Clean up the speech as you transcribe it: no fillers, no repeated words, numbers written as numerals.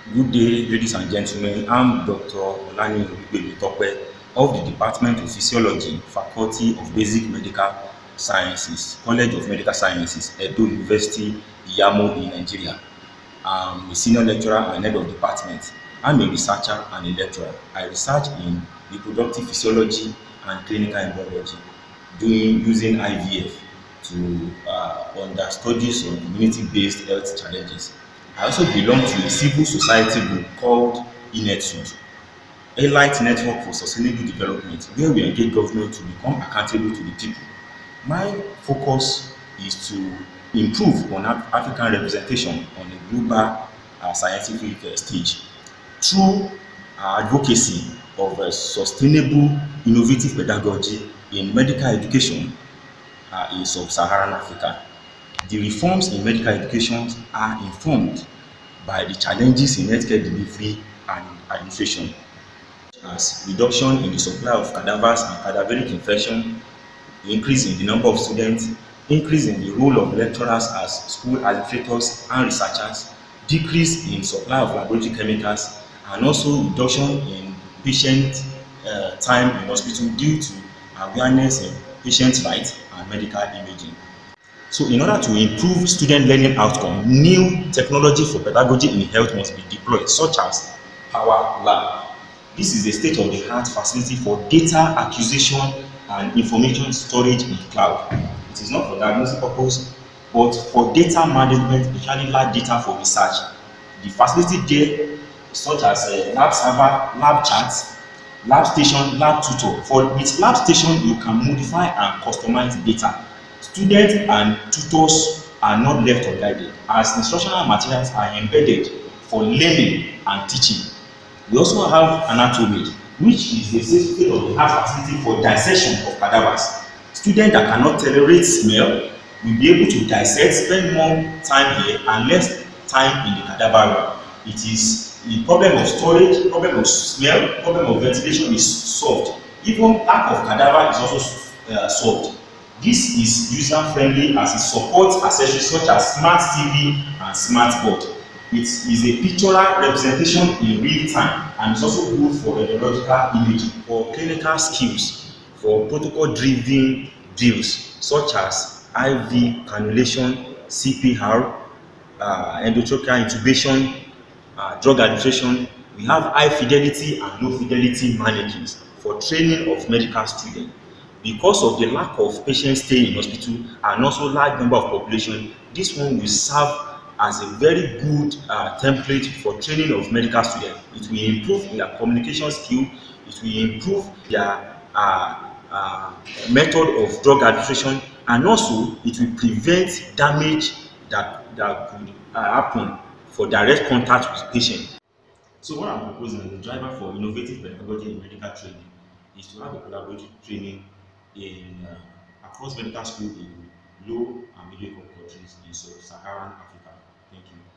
Good day, ladies and gentlemen. I'm Dr. Olani Olubemi of the Department of Physiology, Faculty of Basic Medical Sciences, College of Medical Sciences, Edo University, Iyamo in Nigeria. I'm a senior lecturer and head of department. I'm a researcher and a lecturer. I research in reproductive physiology and clinical embryology, using IVF to under studies on community-based health challenges. I also belong to a civil society group called INETSUD, Elite Network for Sustainable Development, where we engage government to become accountable to the people. My focus is to improve on African representation on a global scientific stage through advocacy of sustainable, innovative pedagogy in medical education in sub-Saharan Africa. The reforms in medical education are informed by the challenges in healthcare delivery and administration, as reduction in the supply of cadavers and cadaveric infection, increase in the number of students, increase in the role of lecturers as school administrators and researchers, decrease in supply of laboratory chemicals, and also reduction in patient time in hospital due to awareness in patient rights and medical imaging. So in order to improve student learning outcome, new technology for pedagogy in health must be deployed, such as Power Lab. This is a state-of-the-art facility for data acquisition and information storage in cloud. It is not for diagnostic purpose, but for data management, especially large data for research. The facility there, such as lab server, lab charts, lab station, lab tutor. With lab station, you can modify and customize data. Students and tutors are not left unguided, as instructional materials are embedded for learning and teaching. We also have anatomy, which is the state-of-the-art facility for dissection of cadavers. Students that cannot tolerate smell will be able to dissect, spend more time here and less time in the cadaver room. It is the problem of storage, problem of smell, problem of ventilation is solved. Even lack of cadaver is also solved. This is user-friendly as it supports accessories such as smart TV and smart board. It is a pictorial representation in real time and is also good for radiological imaging. For clinical skills, for protocol-driven drills such as IV cannulation, CPR, endotracheal intubation, drug administration, we have high fidelity and low fidelity mannequins for training of medical students. Because of the lack of patient stay in hospital and also large number of population, this one will serve as a very good template for training of medical students. It will improve their communication skill, it will improve their method of drug administration, and also it will prevent damage that could happen for direct contact with patient. So what I'm proposing as a driver for innovative pedagogy in medical training is to have a collaborative training in across medical school in low and middle income countries in sub-Saharan Africa. Thank you.